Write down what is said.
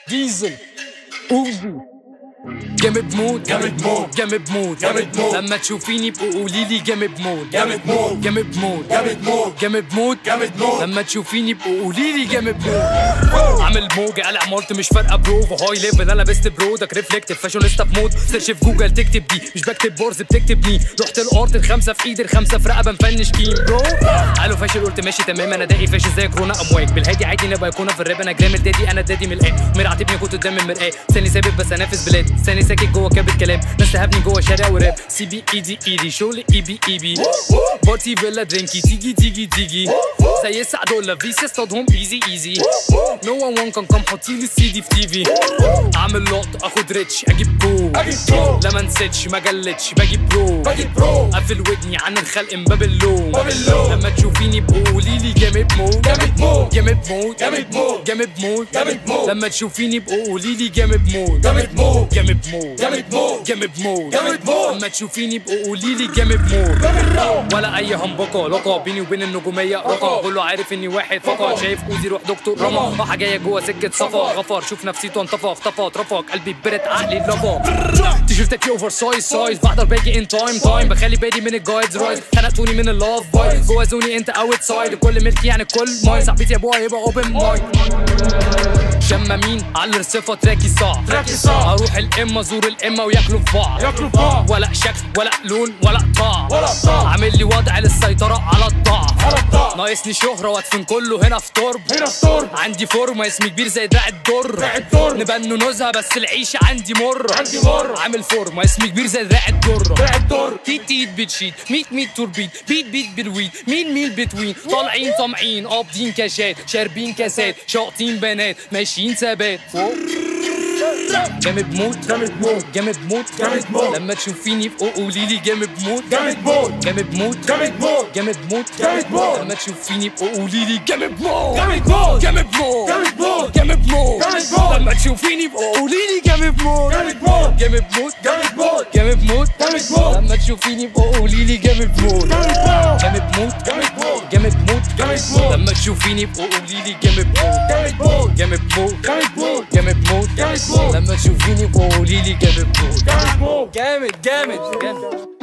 ديزل اوزي جامد موت جامد موت جامد موت جامد موت لما تشوفيني بقوا قوليلي جامد موت جامد موت جامد موت جامد موت جامد موت جامد موت لما تشوفيني بقوا قوليلي جامد موت عامل موجة قلع مالت مش فارقة برو هاي ليفل انا بيست برودك ريفلكتيف فاشونيستا في مود سيرش في جوجل تكتب دي مش بكتب بورز بتكتبني رحت الارض الخمسة في ايدي الخمسة في رقبة مفنش كيم برو قالوا فاشل قلت ماشي تمام انا داقي فاشل زي كورونا امواج بالهادي عادي نبقى يكون في الراب انا جرام الدادي انا الدادي من الآن مرعتبني كنت قدام المرآة ثاني ثابت بس انافس بلاد ثاني ساكت جوه كابت كلام ناس تهبني جوه شارع وراب سي بي اي دي اي دي شغل اي بي اي بي بارتي فيلا درينكي تيجي تيجي تيجي زي السعد ولا فيس اصطادهم ايزي ايزي نو وان كان كم حاطيلي السي دي في تي في اعمل لقطة اخد ريتش اجيب جو لا ما نسيتش ما جلتش باجيب برو قافل ودني عن الخلق مبابلوم لما تشوفيني بقوا قوليلي جامد موت جامد موت جامد موت جامد موت جامد موت جامد موت لما تشوفيني بقوا قوليلي جامد موت جامد موت جامد موت جامد موت جامد موت جامد موت لما تشوفيني بقوا قوليلي جامد موت جامد موت ولا اي همبكه لقى بيني وبين النجوميه رقم كله عارف اني واحد فقط شايف اوزي روح دكتور رمى راحه جايه جوه سكه صفا غفر شوف نفسيته انطفى اختفى اترفق قلبي برد عقلي اتلفى تيشيرتك اوفر سايز بحضر باجي ان تايم بخلي بالي من الجايدز رايز خنقتوني من اللاف فايب جوه زوني انت اوت سايد الكل ملكي يعني الكل ماين صاحبتي يا ابوها يبقى اوبن مايند شمامين على الرصيفه تراكي صعب اروح الامه ازور الامه وياكلوا في بعض ولا شكل ولا لون ولا طعم عامل لي وضع للسيطره على الضعف ناقصني شهره وادفن كله هنا في ترب عندي فورمه اسمي كبير زي دراع الدر نبنوا نزهه بس العيشه عندي مر عامل فورمه اسمي كبير زي دراع الدر تيت بتشيت ميت توربيت بيت بالويد ميل بتوين طالعين طامعين قابضين كاشات شاربين كاسات شاقطين بنات ماشيين ثبات جامد موت جامد موت جامد موت جامد موت لما تشوفيني بقوا قوليلي جامد موت جامد موت جامد موت جامد موت جامد موت جامد موت لما تشوفيني بقوا قوليلي جامد موت جامد موت جامد موت جامد موت جامد موت جامد موت لما تشوفيني بقوا قوليلي جامد موت جامد موت جامد موت جامد موت جامد موت جامد موت لما تشوفيني بقوا قوليلي جامد موت جامد موت جامد موت جامد موت جامد موت جامد موت لما تشوفيني بقوا قوليلي جامد موت جامد موت جامد موت جامد موت جامد موت جامد موت لما تشوفيني بقوا قوليلي جامد موت جامد موت جامد